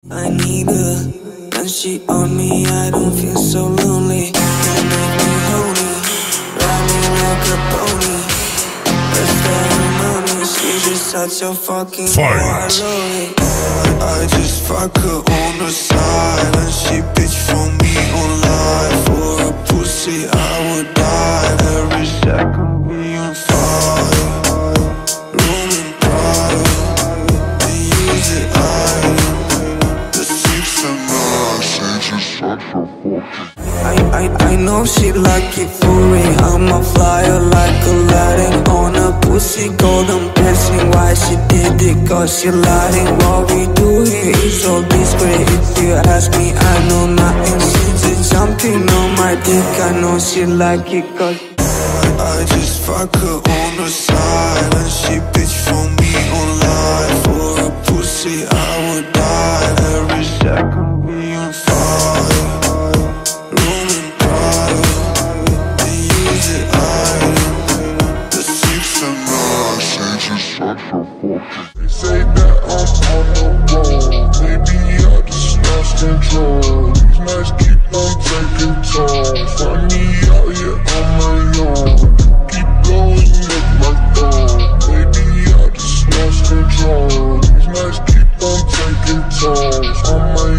I need her, when she on me, I don't feel so lonely. You make me holy, ride me like a pony. Let's start money, she's just such a fucking Fight. I just fuck her on the side, and she bitch for me online. For a pussy, I would die. Every second we on fire. Roaming private, they use it, the 6 of mine, she just such a fucking. I know she like it for me. I'm a flyer like Aladdin on a pussy golden blessing. Why she did it? Cause she lying. What we do here is all discreet. If you ask me, I know nothing. She just jumping on my dick. I know she like it cause I just fuck her on the side, and she bitch for me online. For a pussy, I would die. Every second we on fire. Roaming private, they use it, the 6 of mine, she just such a fucking. They say that I'm on the road, maybe I just lost control. These nights keep on taking tolls. Find me out here on my own. Keep going up my phone. Maybe I just lost control. These nights keep on taking tolls. On my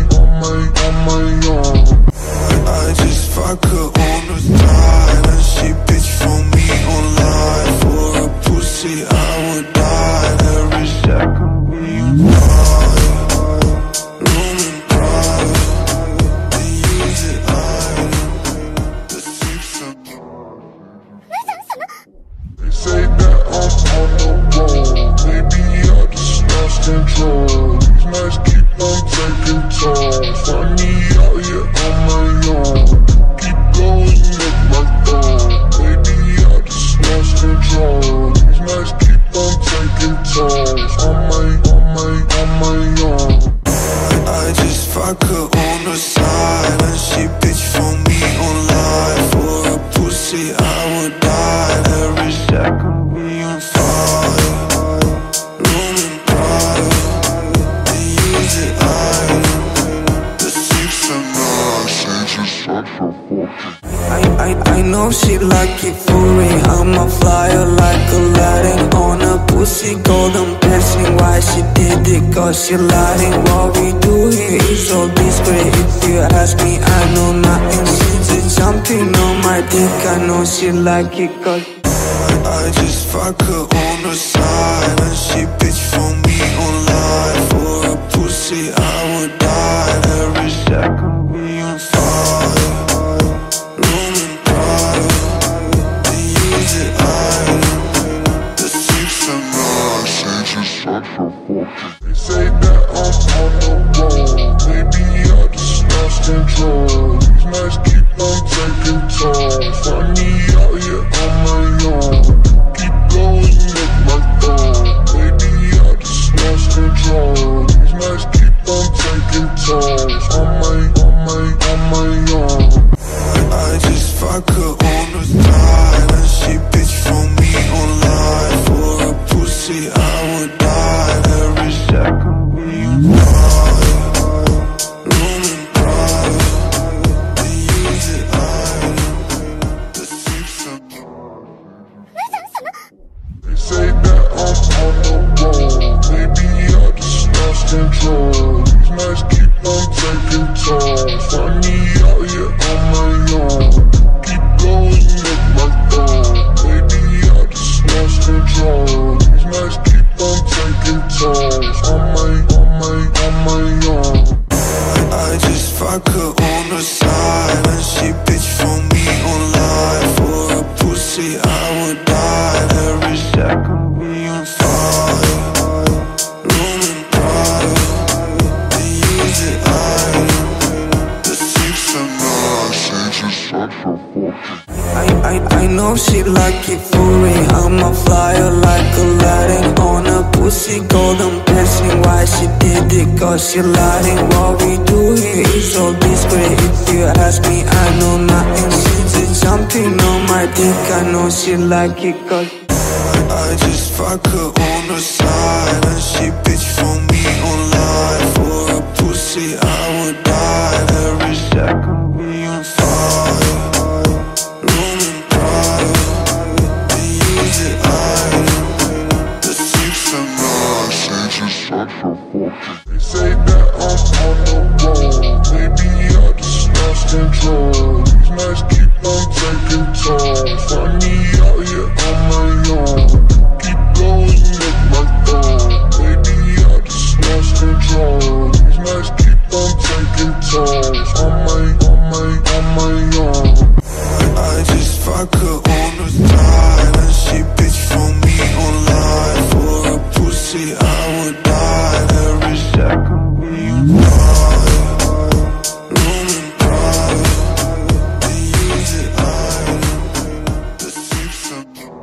own. I just fuck her on the side, and she bitch for me online. For a pussy, I would die. Every second we on fire. Roaming private, they use it, the 6 of mine. They say that I'm on the road, maybe I just lost control. These nights keep on taking tolls. Find me out here on my own. Keep going up my phone. Maybe I just lost control. These nights keep on taking tolls. On my own. I just fuck her on the side, and she bitch for me online. For a pussy, I would die. Every second we on fire. Roaming private, they use it, the 6 of mine, she just such a fucking. I know she like it for me. I'm a flyer like Aladdin on a pussy golden blessing. Why she did it? Cause she lying. What we do here is all discreet. If you ask me, I know nothing. She just jumping on my dick. I know she like it cause I just fuck her on the side, and she bitch for me online. For a pussy, I would die. Every second we on fire. Roaming private, they use it, the 6 of mine, she just such a fucking. They say that I'm on the road, maybe I just lost control. These nights keep on taking tolls. Find me out here on my own. Keep going up my phone. Maybe I just lost control. These nights keep on taking tolls. On my own. I just fuck her on the side, and she bitch for me online. For a pussy, I would die. Every second we on fire. Roaming private, they use it, the 6 of mine. They say that I'm on the road, maybe I just lost control. These nights keep on taking tolls. Find me out here on my own. Keep going up my phone. Maybe I just lost control. These nights keep on taking tolls. On my own. I just fuck her on the side, and she bitch for me online. For a pussy, I would die. Every second we on fire. Roaming private, they use it, the 6 of mine, she just such a fucking. I know she like it for me. I'm a flyer like Aladdin on a pussy golden blessing. Why she did it? Cause she lying. What we do here is all discreet. If you ask me, I know nothing. She just jumping on my dick. I know she like it cause I just fuck her on the side, and she bitch for me online. For a pussy, pussy, I would die. Every second we on fire. Room and private, they use it idle. The 6 and 9 say just such a fucking. They say that I'm on the road, maybe I just lost control. These nights keep on taking tolls. Find me out here on my own. Keep blowing up my phone, maybe I just lost control. These nights keep on taking tolls. On my own. I just fuck her on the side, and she bitch for me online. For a pussy, I would die. Every second we on fire. Room and private, they use it idle. The 6 and 9.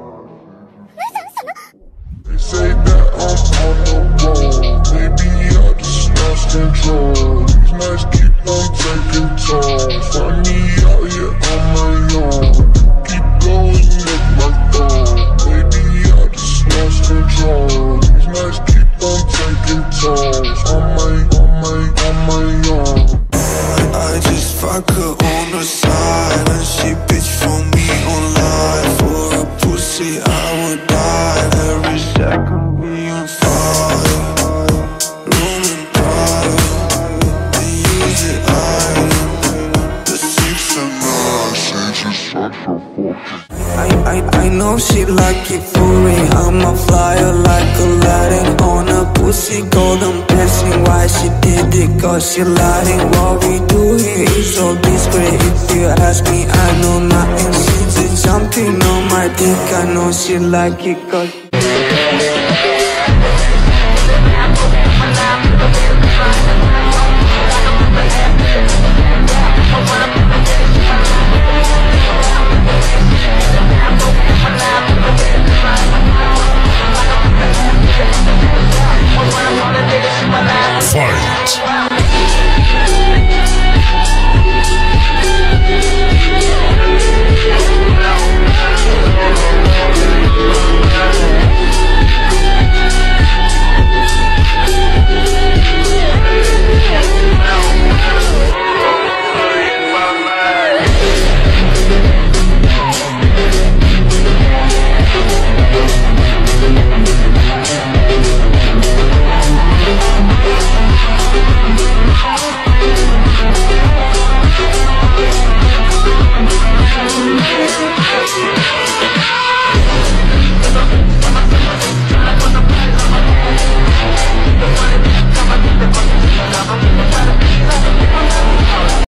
They say that I'm on the road, maybe I just lost control. These nights keep on taking tolls. Find me out here on my own. Keep blowing up my phone, maybe I just lost control. These nights keep on taking tolls. On my own. I just fuck her on the side, and she bitch for me online. For a pussy, I would die. Every second we on fire. Room and private, they use it idle. The 6 and 9 say just such a fucking. I know she like it for me. I'm a flyer like Aladdin on a pussy golden blessing. Why she did it? Cause she lying. What we do here is so discreet. If you ask me, I know nothing. She just jumping on my dick. I know she like it cause